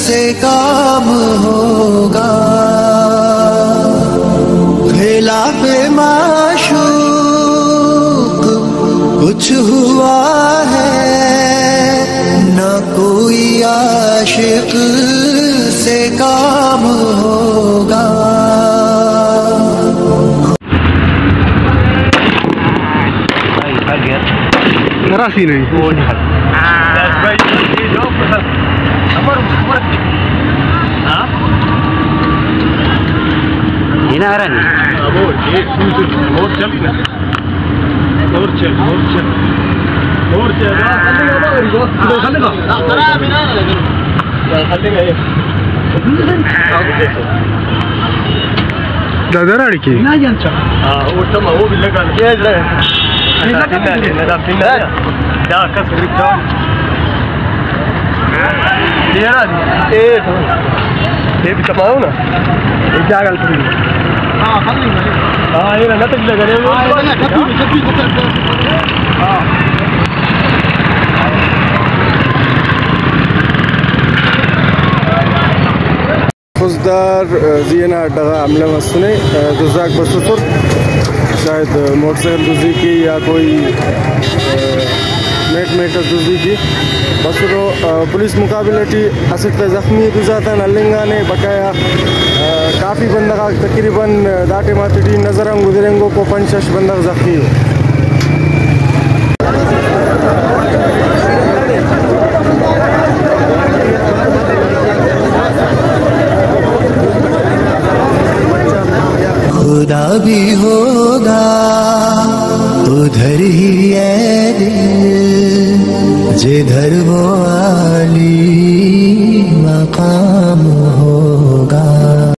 से काम होगा। खिलाफ माशूक कुछ हुआ है, न कोई आशिक से काम होगा। राशि नहीं आ रहा नहीं और चल दादा अड़की वो भी लगा ये भी कमाओ ना क्या गलती है। हाँ ये ना तक लगा खुजदार जीना डगा हमले मसने दुजाक बसुर शायद मोटरसाइकिल दुजी की या कोई मेटर दुजी की बसुरो पुलिस मुकाबले टी असक्त जख्मी दुजाता नलिंगा ने बकाया काफ़ी बंदा तकरीबन दाटे माती नजरंग गुजरेंगो को 5-6 बंदा जख्मी हो। खुदा भी होगा उधर ही है दिल जिधर वो